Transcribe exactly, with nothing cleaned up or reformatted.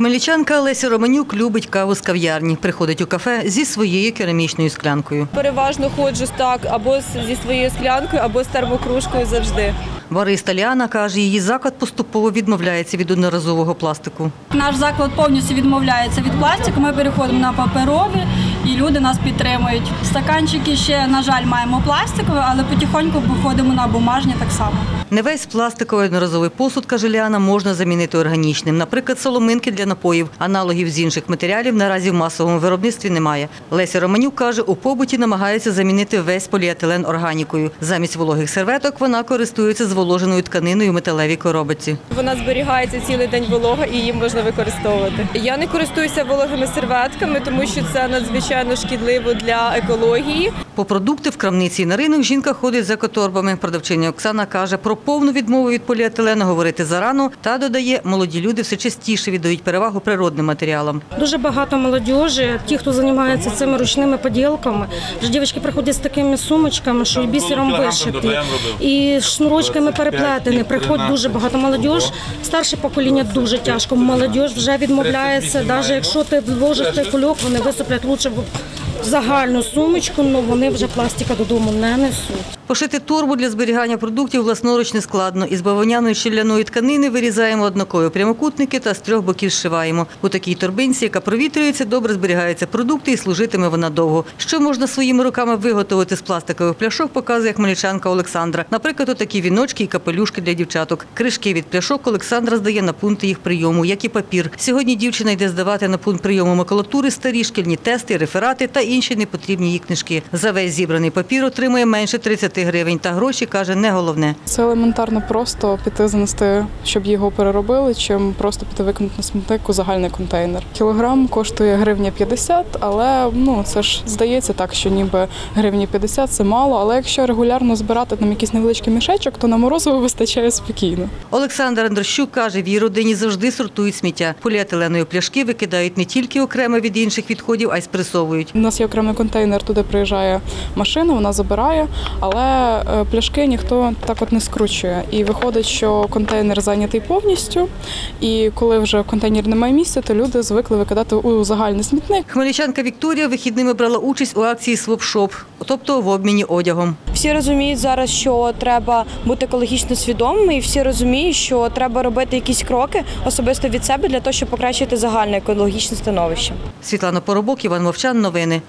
Хмельничанка Леся Романюк любить каву з кав'ярні. Приходить у кафе зі своєю керамічною склянкою. Переважно ходжу так або зі своєю склянкою, або з термокружкою завжди. Бариста Ліана каже, її заклад поступово відмовляється від одноразового пластику. Наш заклад повністю відмовляється від пластику, ми переходимо на паперові і люди нас підтримують. Стаканчики ще, на жаль, маємо пластикові, але потихоньку виходимо на бумажні так само. Не весь пластиковий одноразовий посуд, каже Ліана, можна замінити органічним. Наприклад, соломинки для напоїв. Аналогів з інших матеріалів наразі в масовому виробництві немає. Леся Романюк каже, у побуті намагається замінити весь поліетилен органікою. Замість вологих серветок вона користується зволоженою тканиною в металевій коробці. Вона зберігається цілий день волога і її можна використовувати. Я не користуюся вологими серветками, тому що це надзвичайно шкідливо для екології. По продукти в крамниці і на ринок жінка ходить з екоторбами. Продавчиня Оксана каже, про повну відмову від поліетилену говорити зарано та додає, молоді люди все частіше віддають перевагу природним матеріалам. Дуже багато молодіжі, ті, хто займається цими ручними поділками. Дівчатки приходять з такими сумочками, що і бісером вишиті, і шнурочками переплетені. Приходить дуже багато молодіж. Старше покоління дуже тяжко. Молодіж вже відмовляється, навіть якщо ти вложиш цей кульок, вони висиплять лучше в загальну сумочку, але вони вже пластика додому не несуть. Пошити торбу для зберігання продуктів власноруч не складно. Із бавовняної щільняної тканини вирізаємо однакові прямокутники та з трьох боків зшиваємо. У такій торбинці, яка провітрюється, добре зберігаються продукти і служитиме вона довго. Що можна своїми руками виготовити з пластикових пляшок, показує хмельничанка Олександра. Наприклад, отакі віночки і капелюшки для дівчаток. Кришки від пляшок Олександра здає на пункти їх прийому, як і папір. Сьогодні дівчина йде здавати на пункт прийому макулатури старі шкільні тести, реферати та інші непотрібні їй книжки. За весь зібраний папір отримує менше тридцяти гривень. Та гроші, каже, не головне. Це елементарно просто піти занести, щоб його переробили, чим просто піти викинути на смітник у загальний контейнер. Кілограм коштує гривня п'ятдесят, але ну, це ж здається так, що ніби гривні п'ятдесят – це мало, але якщо регулярно збирати там якийсь невеличкий мішечок, то на морозиво вистачає спокійно. Олександр Андрощук каже, в її родині завжди сортують сміття. Поліетиленові пляшки викидають не тільки окремо від інших відходів, а й спресовують. У нас є окремий контейнер, туди приїжджає машина, вона забирає, але пляшки ніхто так от не скручує. І виходить, що контейнер зайнятий повністю, і коли вже в контейнері немає місця, то люди звикли викидати у загальний смітник. Хмельничанка Вікторія вихідними брала участь у акції «Своп-шоп», тобто в обміні одягом. Всі розуміють зараз, що треба бути екологічно свідомими, і всі розуміють, що треба робити якісь кроки особисто від себе для того, щоб покращити загальне екологічне становище. Світлана Поробок, Іван Мовчан. Новини.